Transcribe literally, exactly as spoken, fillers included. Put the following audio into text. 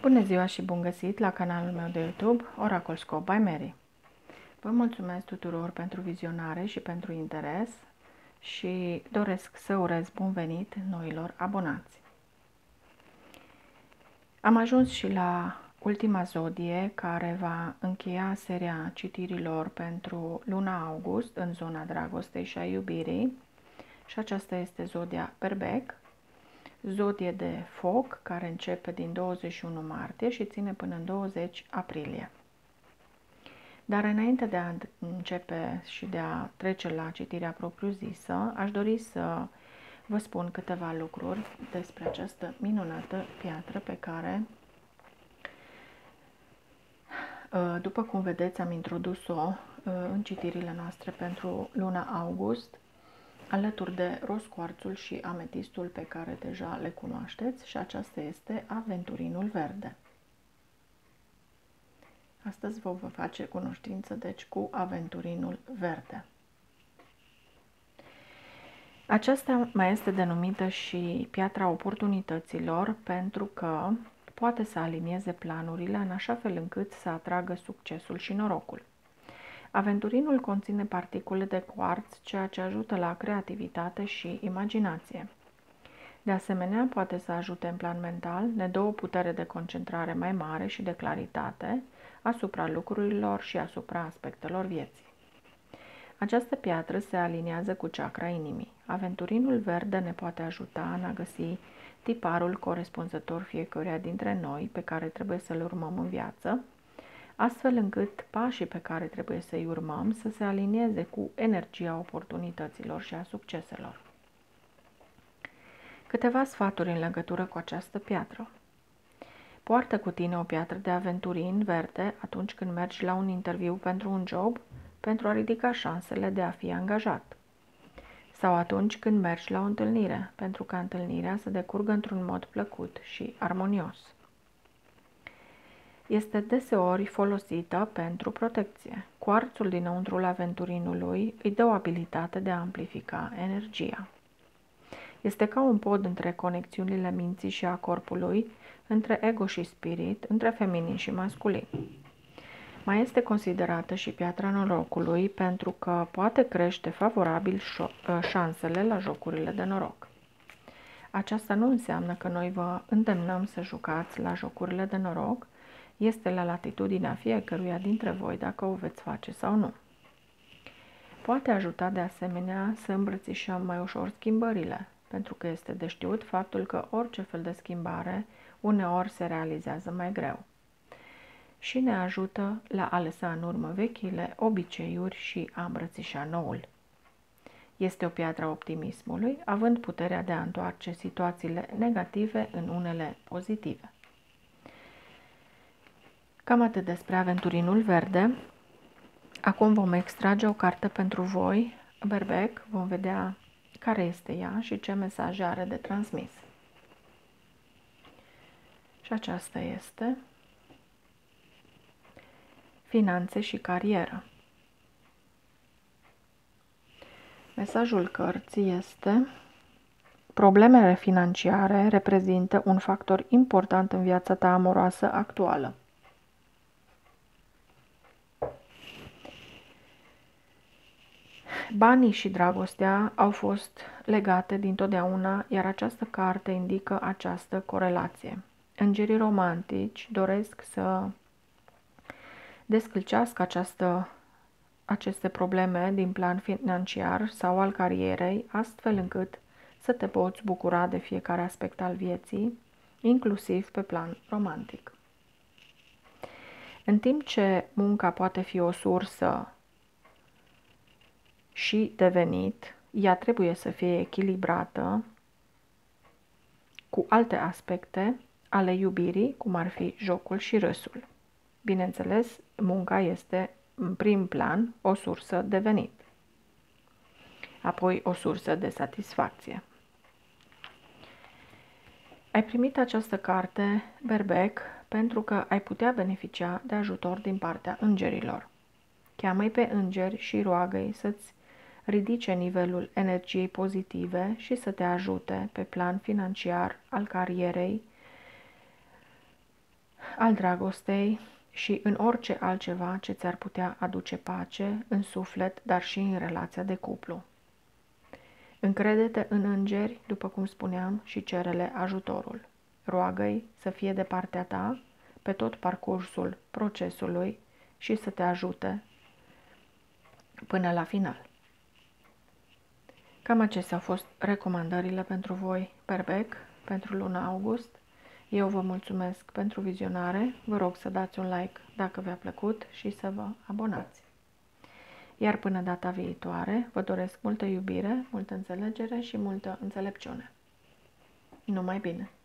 Bună ziua și bun găsit la canalul meu de YouTube, Oracle Scope by Mary. Vă mulțumesc tuturor pentru vizionare și pentru interes și doresc să urez bun venit noilor abonați. Am ajuns și la ultima zodie care va încheia seria citirilor pentru luna august în zona dragostei și a iubirii și aceasta este zodia Berbec, zodie de foc care începe din douăzeci și unu martie și ține până în douăzeci aprilie. Dar înainte de a începe și de a trece la citirea propriu-zisă, aș dori să vă spun câteva lucruri despre această minunată piatră pe care, după cum vedeți, am introdus-o în citirile noastre pentru luna august, alături de roscoarțul și ametistul pe care deja le cunoașteți, și aceasta este aventurinul verde. Astăzi vă voi face cunoștință, deci, cu aventurinul verde. Aceasta mai este denumită și piatra oportunităților pentru că poate să alinieze planurile în așa fel încât să atragă succesul și norocul. Aventurinul conține particule de quartz, ceea ce ajută la creativitate și imaginație. De asemenea, poate să ajute în plan mental, ne dă o putere de concentrare mai mare și de claritate asupra lucrurilor și asupra aspectelor vieții. Această piatră se aliniază cu chakra inimii. Aventurinul verde ne poate ajuta în a găsi tiparul corespunzător fiecăruia dintre noi pe care trebuie să-l urmăm în viață, astfel încât pașii pe care trebuie să-i urmăm să se alinieze cu energia oportunităților și a succeselor. Câteva sfaturi în legătură cu această piatră. Poartă cu tine o piatră de aventurin verde atunci când mergi la un interviu pentru un job, pentru a ridica șansele de a fi angajat. Sau atunci când mergi la o întâlnire, pentru ca întâlnirea să decurgă într-un mod plăcut și armonios. Este deseori folosită pentru protecție. Cuarțul dinăuntrul aventurinului îi dă o abilitate de a amplifica energia. Este ca un pod între conexiunile minții și a corpului, între ego și spirit, între feminin și masculin. Mai este considerată și piatra norocului pentru că poate crește favorabil șansele la jocurile de noroc. Aceasta nu înseamnă că noi vă îndemnăm să jucați la jocurile de noroc, este la latitudinea fiecăruia dintre voi dacă o veți face sau nu. Poate ajuta de asemenea să îmbrățișăm mai ușor schimbările, pentru că este de știut faptul că orice fel de schimbare uneori se realizează mai greu. Și ne ajută la a lăsa în urmă vechile obiceiuri și a îmbrățișa noul. Este o piatră a optimismului, având puterea de a întoarce situațiile negative în unele pozitive. Cam atât despre aventurinul verde. Acum vom extrage o carte pentru voi, Berbec, vom vedea care este ea și ce mesaje are de transmis. Și aceasta este finanțe și carieră. Mesajul cărții este: problemele financiare reprezintă un factor important în viața ta amoroasă actuală. Banii și dragostea au fost legate dintotdeauna, iar această carte indică această corelație. Îngerii romantici doresc să descălcească această, aceste probleme din plan financiar sau al carierei, astfel încât să te poți bucura de fiecare aspect al vieții, inclusiv pe plan romantic. În timp ce munca poate fi o sursă și de venit, ea trebuie să fie echilibrată cu alte aspecte ale iubirii, cum ar fi jocul și râsul. Bineînțeles, munca este în prim plan o sursă de venit, apoi o sursă de satisfacție. Ai primit această carte, Berbec, pentru că ai putea beneficia de ajutor din partea îngerilor. Cheamă-i pe îngeri și roagă-i să-ți ridice nivelul energiei pozitive și să te ajute pe plan financiar, al carierei, al dragostei și în orice altceva ce ți-ar putea aduce pace în suflet, dar și în relația de cuplu. Încrede-te în îngeri, după cum spuneam, și cere-le ajutorul. Roagă-i să fie de partea ta pe tot parcursul procesului și să te ajute până la final. Cam acestea au fost recomandările pentru voi, berbec, pentru luna august. Eu vă mulțumesc pentru vizionare, vă rog să dați un like dacă v-a plăcut și să vă abonați. Iar până data viitoare, vă doresc multă iubire, multă înțelegere și multă înțelepciune. Numai bine!